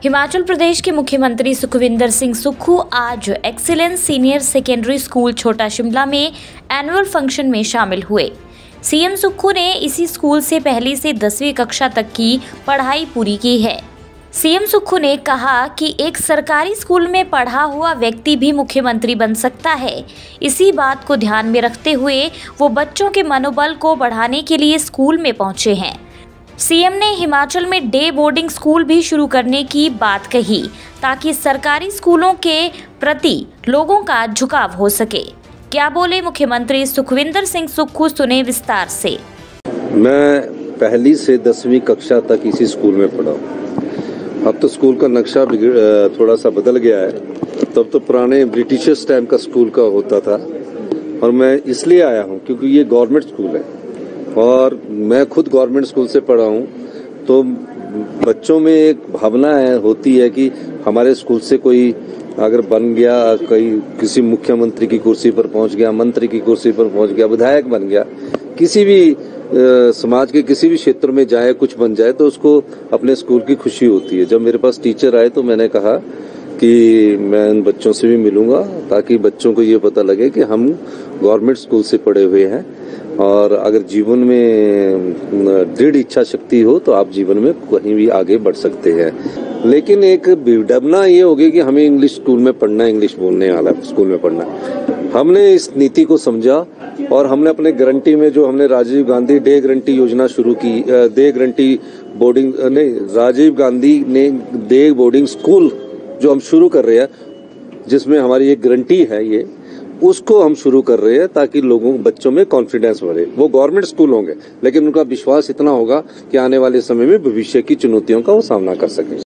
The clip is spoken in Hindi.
हिमाचल प्रदेश के मुख्यमंत्री सुखविंदर सिंह सुक्खू आज एक्सीलेंस सीनियर सेकेंडरी स्कूल छोटा शिमला में एनुअल फंक्शन में शामिल हुए। सीएम सुक्खू ने इसी स्कूल से पहली से 10वीं कक्षा तक की पढ़ाई पूरी की है। सीएम सुक्खू ने कहा कि एक सरकारी स्कूल में पढ़ा हुआ व्यक्ति भी मुख्यमंत्री बन सकता है। इसी बात को ध्यान में रखते हुए वो बच्चों के मनोबल को बढ़ाने के लिए स्कूल में पहुंचे हैं। सीएम ने हिमाचल में डे बोर्डिंग स्कूल भी शुरू करने की बात कही ताकि सरकारी स्कूलों के प्रति लोगों का झुकाव हो सके। क्या बोले मुख्यमंत्री सुखविंदर सिंह सुक्खू, सुने विस्तार से। मैं पहली से 10वीं कक्षा तक इसी स्कूल में पढ़ा हूँ। अब तो स्कूल का नक्शा थोड़ा सा बदल गया है। तब तो पुराने ब्रिटिशर्स टाइम का स्कूल का होता था और मैं इसलिए आया हूँ क्योंकि ये गवर्नमेंट स्कूल है और मैं खुद गवर्नमेंट स्कूल से पढ़ा हूँ। तो बच्चों में एक भावना होती है कि हमारे स्कूल से कोई अगर बन गया, किसी मुख्यमंत्री की कुर्सी पर पहुंच गया, मंत्री की कुर्सी पर पहुंच गया, विधायक बन गया, किसी भी समाज के किसी भी क्षेत्र में जाए, कुछ बन जाए तो उसको अपने स्कूल की खुशी होती है। जब मेरे पास टीचर आए तो मैंने कहा कि मैं इन बच्चों से भी मिलूंगा ताकि बच्चों को ये पता लगे कि हम गवर्नमेंट स्कूल से पढ़े हुए हैं और अगर जीवन में दृढ़ इच्छा शक्ति हो तो आप जीवन में कहीं भी आगे बढ़ सकते हैं। लेकिन एक विडंबना ये होगी कि हमें इंग्लिश स्कूल में पढ़ना, इंग्लिश बोलने वाला स्कूल में पढ़ना। हमने इस नीति को समझा और हमने अपने गारंटी में जो हमने राजीव गांधी डे गारंटी योजना शुरू की, डे गारंटी बोर्डिंग नहीं, राजीव गांधी ने डे बोर्डिंग स्कूल जो हम शुरू कर रहे हैं, जिसमें हमारी एक गारंटी है, ये उसको हम शुरू कर रहे हैं ताकि बच्चों में कॉन्फिडेंस बढ़े। वो गवर्नमेंट स्कूल होंगे लेकिन उनका विश्वास इतना होगा कि आने वाले समय में भविष्य की चुनौतियों का वो सामना कर सके।